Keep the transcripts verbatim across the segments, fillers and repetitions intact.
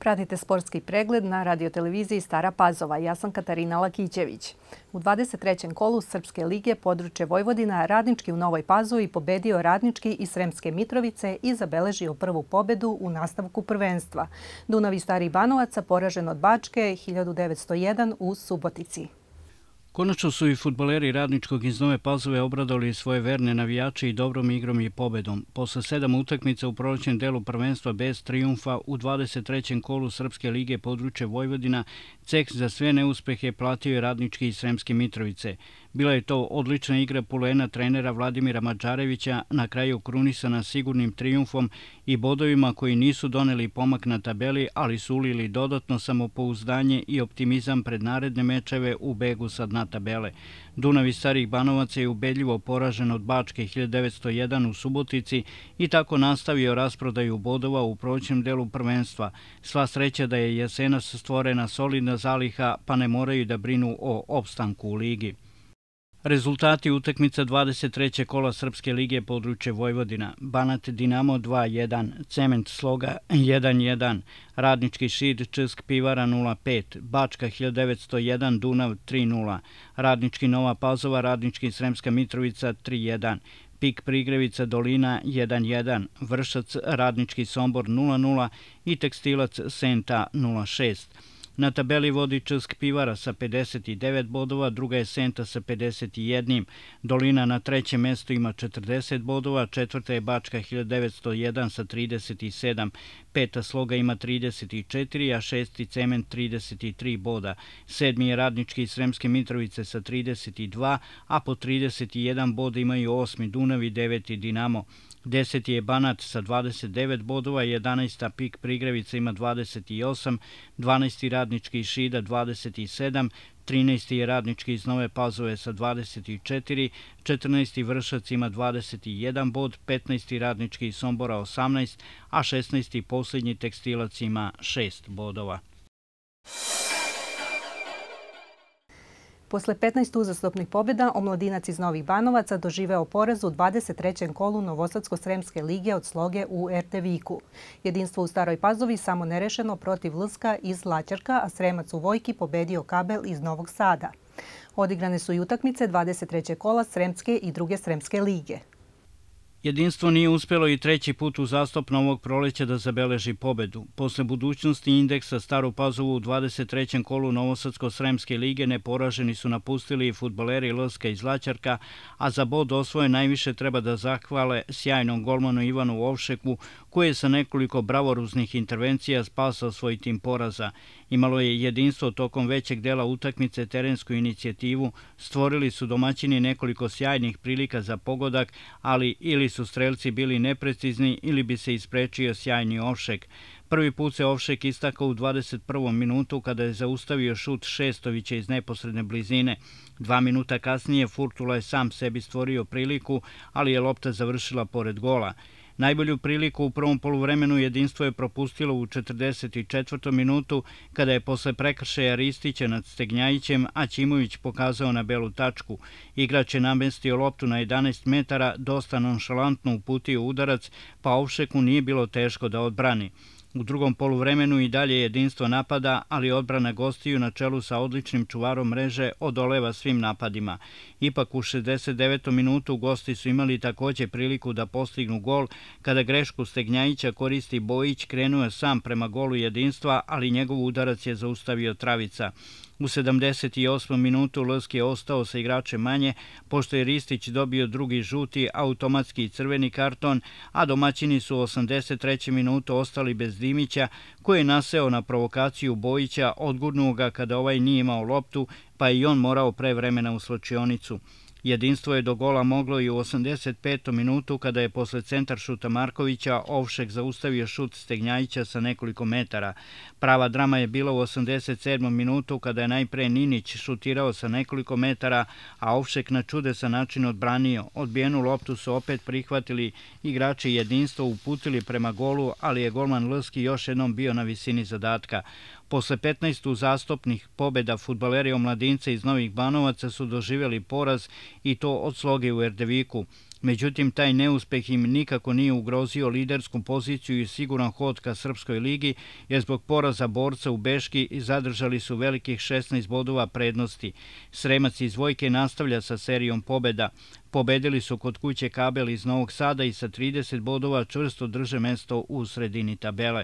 Pratite sportski pregled na radioteleviziji Stara Pazova. Ja sam Katarina Lakićević. U dvadeset trećem kolu Srpske lige područje Vojvodina Radnički u Novoj Pazovi pobedio Radnički iz Sremske Mitrovice i zabeležio prvu pobedu u nastavku prvenstva. Dunav iz Starih Banovaca poražen od Bačke hiljadu devetsto jedan u Subotici. Konačno su i fudbaleri Radničkog iz Nove Pazove obradovali svoje verne navijače i dobrom igrom i pobedom. Posle sedam utakmica u prolećnom delu prvenstva bez trijumfa u dvadeset trećem kolu Srpske lige područje Vojvodina ceh za sve neuspehe platio je Radnički iz Sremske Mitrovice. Bila je to odlična igra pulena trenera Vladimira Madžarevića, na kraju krunisana sigurnim trijumfom i bodovima koji nisu doneli pomak na tabeli, ali su ulili dodatno samopouzdanje i optimizam pred naredne mečeve u begu sa dna tabele. Dunav iz Starih Banovaca je ubedljivo poražen od Bačke hiljadu devetsto jedan u Subotici i tako nastavio rasprodaju bodova u prolećnom delu prvenstva. Sva sreća da je jesenas stvorena solidna zaliha, pa ne moraju da brinu o opstanku u ligi. Rezultati utakmica dvadeset trećeg kola Srpske lige područje Vojvodina. Banat Dinamo dva jedan, Cement Sloga jedan jedan, Radnički Šid Česk Pivara nula pet, Bačka hiljadu devetsto jedan, Dunav tri nula, Radnički Nova Pazova, Radnički Sremska Mitrovica tri jedan, Pik Prigrevica Dolina jedan jedan, Vršac Radnički Sombor nula nula i Tekstilac Senta nula šest. Na tabeli vodi Česk Pivara sa pedeset devet bodova, druga je Senta sa pedeset jedan. Dolina na trećem mestu ima četrdeset bodova, četvrta je Bačka hiljadu devetsto jedan sa trideset sedam, peta Sloga ima trideset četiri, a šesti Cement trideset tri boda. Sedmi je Radnički iz Sremske Mitrovice sa trideset dva, a po trideset jedan boda imaju osmi Dunav i deveti Dinamo. Deseti je Banat sa dvadeset devet bodova, jedanaesta Pik Prigrevica ima dvadeset osam, dvanaesti Radnički iz Šida dvadeset sedam, trinaesti je Radnički iz Nove Pazove sa dvadeset četiri, četrnaesti Vršac ima dvadeset jedan bod, petnaesti Radnički iz Sombora osamnaest, a šesnaesti posljednji Tekstilac ima šest bodova. Posle petnaest uzastopnih pobjeda, Omladinac iz Novih Banovaca doživeo poraz u dvadeset trećem kolu Novosadsko-Sremske lige od Sloge u Erteviku. Jedinstvo u Staroj Pazovi samo nerešeno protiv Lska iz Laćarka, a Sremac u Vojki pobedio Kabel iz Novog Sada. Odigrane su i utakmice dvadeset trećeg kola Sremske i druge Sremske lige. Jedinstvo nije uspjelo i treći put uzastopno ovog proleća da zabeleži pobedu. Posle budućnosti indeksa Staru Pazovu u dvadeset trećem kolu Novosadsko-Sremske lige neporaženi su napustili i fudbaleri Lska iz Laćarka, a za bod osvojen najviše treba da zahvale sjajnom golmanu Ivanu Ovšeku, koji je sa nekoliko bravoruznih intervencija spasao svoj tim poraza. Imalo je jedinstvo tokom većeg dela utakmice terensku inicijativu, stvorili su domaćini nekoliko sjajnih prilika za pogodak, ali ili su strelci bili neprecizni ili bi se isprečio sjajni Ovšek. Prvi put se Ovšek istakao u dvadeset prvom minutu kada je zaustavio šut Šestovića iz neposredne blizine. Dva minuta kasnije Furtula je sam sebi stvorio priliku, ali je lopta završila pored gola. Najbolju priliku u prvom poluvremenu jedinstvo je propustilo u četrdeset četvrtom minutu kada je posle prekršaja Ristića nad Stegnjajićem, a Ćimović pokazao na belu tačku. Igrač je namestio loptu na jedanaest metara, dosta nonšalantno uputio udarac, pa Ovšeku nije bilo teško da odbrani. U drugom poluvremenu i dalje jedinstvo napada, ali odbrana gostiju na čelu sa odličnim čuvarom mreže odoleva svim napadima. Ipak u šezdeset devetom minutu gosti su imali također priliku da postignu gol, kada grešku Stegnjajića koristi Bojić, krenuo je sam prema golu jedinstva, ali njegov udarac je zaustavio Travica. U sedamdeset osmom minutu Lsk je ostao sa igračem manje, pošto je Ristić dobio drugi žuti, automatski crveni karton, a domaćini su u osamdeset trećem minutu ostali bez Dimića, koji je naseo na provokaciju Bojića, odgurnuo ga kada ovaj nije imao loptu, pa je i on morao pre vremena u slačionicu. Jedinstvo je do gola moglo i u osamdeset petom minutu kada je posle centar šuta Markovića Ovšek zaustavio šut Stegnjajića sa nekoliko metara. Prava drama je bila u osamdeset sedmom minutu kada je najpre Ninić šutirao sa nekoliko metara, a Ovšek na čudesan način odbranio. Odbijenu loptu su opet prihvatili igrači jedinstva, uputili prema golu, ali je golman Lski još jednom bio na visini zadatka. Posle petnaest uzastopnih pobjeda fudbaleri Omladinca iz Novih Banovaca su doživjeli poraz i to od Sloge u Erdeviku. Međutim, taj neuspeh im nikako nije ugrozio lidersku poziciju i siguran hod ka Srpskoj ligi, jer zbog poraza Borca u Beški zadržali su velikih šesnaest bodova prednosti. Sremac iz Vojke nastavlja sa serijom pobjeda. Pobedili su kod kuće Kabel iz Novog Sada i sa trideset bodova čvrsto drže mesto u sredini tabele.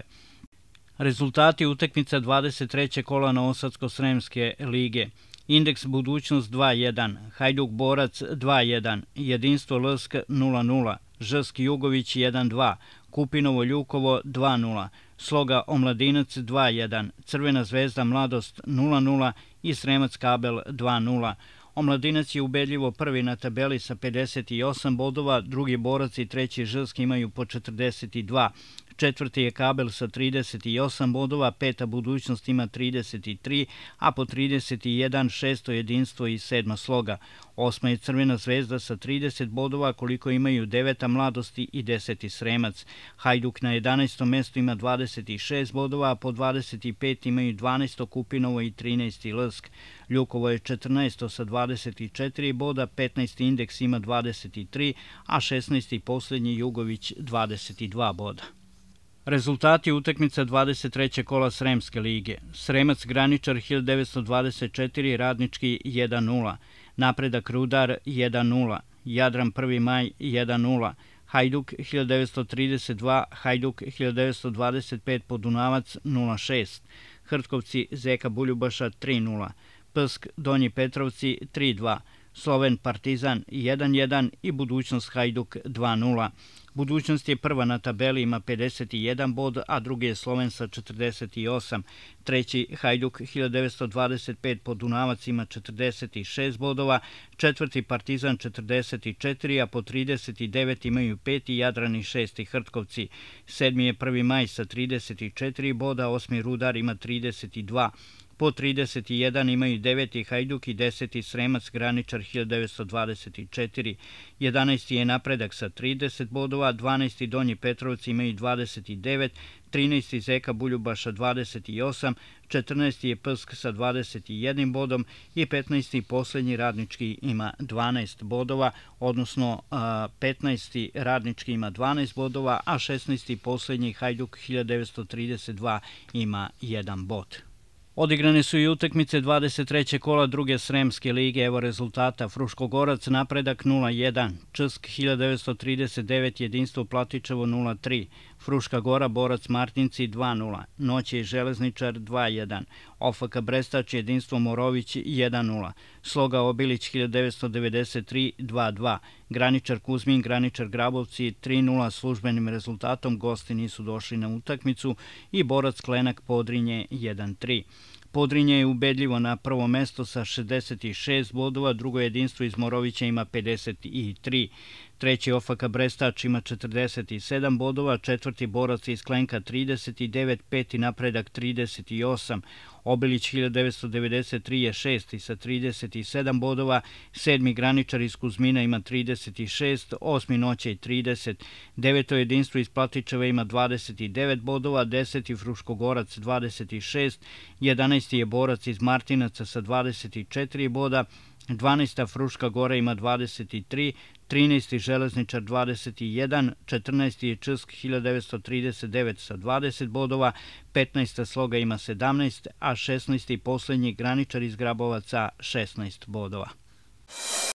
Rezultati utakmica dvadeset trećeg kola Novosadsko-Sremske lige. Indeks Budućnost dva jedan, Hajduk Borac dva jedan, Jedinstvo Lsk nula nula, Žsk Jugović jedan dva, Kupinovo Ljukovo dva nula, Sloga Omladinac dva jedan, Crvena zvezda Mladost nula nula i Sremac Kabel dva nula. Omladinac je ubedljivo prvi na tabeli sa pedeset osam bodova, drugi Borac i treći Žsk imaju po četrdeset dva. Četvrti je Kabel sa trideset osam bodova, peta Budućnost ima trideset tri, a po trideset jedan šesto Jedinstvo i sedma Sloga. Osma je Crvena zvezda sa trideset bodova, koliko imaju deveta Mladosti i deseti Sremac. Hajduk na jedanaestom mestu ima dvadeset šest bodova, a po dvadeset pet imaju dvanaesto Kupinovo i trinaesti Lsk. Ljukovo je četrnaesto sa dvadeset četiri boda, petnaesti Indeks ima dvadeset tri, a šesnaesti posljednji Jugović dvadeset dva boda. Rezultati utakmica dvadeset trećeg kola Sremske lige. Sremac Graničar hiljadu devetsto dvadeset četiri, Radnički jedan nula, Napredak Rudar jedan nula, Jadran Prvi Maj jedan nula, Hajduk hiljadu devetsto trideset dva, Hajduk hiljadu devetsto dvadeset pet, Podunavac nula šest, Hrtkovci Zeka Buljubaša tri nula, Psk Donji Petrovci tri dva, Sloven Partizan jedan jedan i Budućnost Hajduk dva nula. Budućnost je prva na tabeli, ima pedeset jedan bod, a drugi je Sloven sa četrdeset osam. Treći Hajduk hiljadu devetsto dvadeset pet, Podunavac ima četrdeset šest bodova, četvrti Partizan četrdeset četiri, a po trideset devet imaju peti Jadran i šesti Hrtkovci. Sedmi je Prvi Maj sa trideset četiri boda, osmi Rudar ima trideset dva. Po trideset jedan imaju deveti Hajduk i deseti Sremac Graničar hiljadu devetsto dvadeset četiri. jedanaesti je Napredak sa trideset bodova, dvanaesti Donji Petrovci imaju dvadeset devet, trinaesti Zeka Buljubaša dvadeset osam, četrnaesti je Psk sa dvadeset jednim bodom i petnaesti posljednji Radnički ima dvanaest bodova, odnosno petnaesti Radnički ima dvanaest bodova, a šesnaesti posljednji Hajduk hiljadu devetsto trideset dva ima jedan bod. Odigrane su i utakmice dvadeset trećeg kola druge Sremske lige, evo rezultata. Fruškogorac Napredak nula jedan, Čsk hiljadu devetsto trideset devet, Jedinstvo Platičevo nula tri, Fruška Gora Borac Martinci dva nula, Noće i Železničar dva jedan, O F K Brestač Jedinstvo Morović jedan nula, Sloga Obilić hiljadu devetsto devedeset tri dva dva, Graničar Kuzmin, Graničar Grabovci tri nula, službenim rezultatom gosti nisu došli na utakmicu i Borac Klenak Podrinje jedan tri. Podrinje je ubedljivo na prvo mesto sa šezdeset šest bodova, drugo Jedinstvo iz Morovića ima pedeset tri. Treći O F K Brestač ima četrdeset sedam bodova, četvrti Borac iz Klenka trideset devet, peti Napredak trideset osam, Obilić hiljadu devetsto devedeset tri je šesti sa trideset sedam bodova, sedmi Graničar iz Kuzmina ima trideset šest, osmi Noćaj trideset, deveto Jedinstvo iz Platičeva ima dvadeset devet bodova, deseti Fruškogorac dvadeset šest, jedanaesti je Borac iz Martinaca sa dvadeset četiri boda, dvanaesta Fruška Gora ima dvadeset tri, trinaesti Železničar dvadeset jedan, četrnaesti je Čsk hiljadu devetsto trideset devet sa dvadeset bodova, petnaesta Sloga ima sedamnaest, a šesnaesti posljednji Graničar iz Grabovaca šesnaest bodova.